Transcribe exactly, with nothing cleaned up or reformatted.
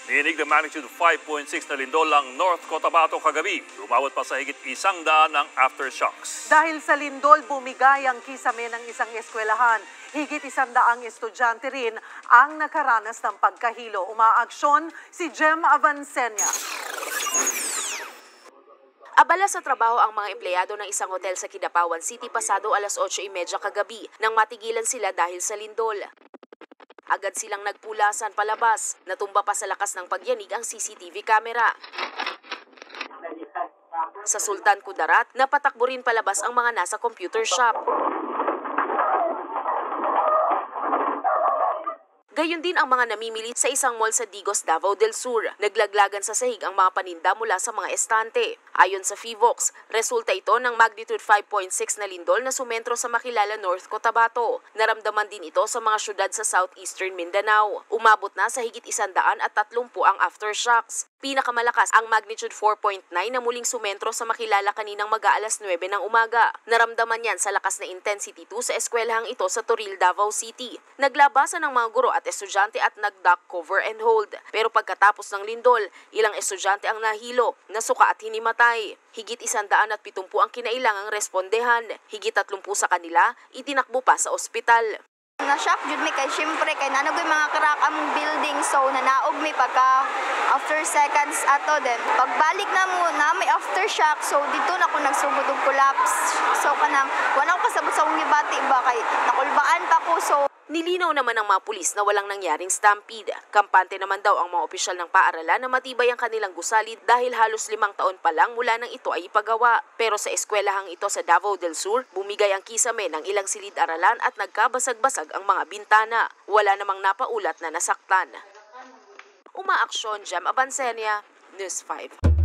Niinig ng magnitude five point six na lindol ang North Cotabato kagabi. Umabot pa sa higit isang daan ng aftershocks. Dahil sa lindol, bumigay ang kisame ng isang eskwelahan. Higit isang daang estudyante rin ang nakaranas ng pagkahilo. Umaaksyon si Jem Avancenia. Abala sa trabaho ang mga empleyado ng isang hotel sa Kidapawan City pasado alas otso trenta kagabi nang matigilan sila dahil sa lindol. Agad silang nagpulasan palabas. Natumba pa sa lakas ng pagyanig ang C C T V camera. Sa Sultan Kudarat, napatakbo rin palabas ang mga nasa computer shop. Gayon din ang mga namimili sa isang mall sa Digos, Davao del Sur. Naglaglagan sa sahig ang mga paninda mula sa mga estante. Ayon sa Fivox, resulta ito ng magnitude five point six na lindol na sumentro sa makilala North Cotabato. Naramdaman din ito sa mga syudad sa southeastern Mindanao. Umabot na sa higit isandaan at tatlumpu ang aftershocks. Pinakamalakas ang magnitude four point nine na muling sumentro sa makilala kaninang mag-aalas nuwebe ng umaga. Naramdaman yan sa lakas na intensity two sa eskwelahang ito sa Toril, Davao City. Naglabasan ng mga guro at estudyante at nag-duck cover and hold. Pero pagkatapos ng lindol, ilang estudyante ang nahilo, nasuka at hinimatay. Higit isandaan at pitumpu ang kinailangang respondehan. Higit tatlumpu sa kanila, itinakbo pa sa ospital. Na-shock jud mi kay syempre kay nanagoy mga crack among building, so nanaog mi pagka after seconds ato din. Pagbalik na mo na may aftershock, so dito na ko nagsugod og collapse. So kanang wala ko kasabot sa akong gibati ba kay nakulbaan pa ko. So nilinaw naman ng mga pulis na walang nangyaring stampede. Kampante naman daw ang mga opisyal ng paaralan na matibay ang kanilang gusali dahil halos limang taon pa lang mula nang ito ay ipagawa. Pero sa eskwelahang ito sa Davao del Sur, bumigay ang kisame ng ilang silid-aralan at nagkabasag-basag ang mga bintana. Wala namang napaulat na nasaktan. Umaaksyon, Jem Avancenia, News five.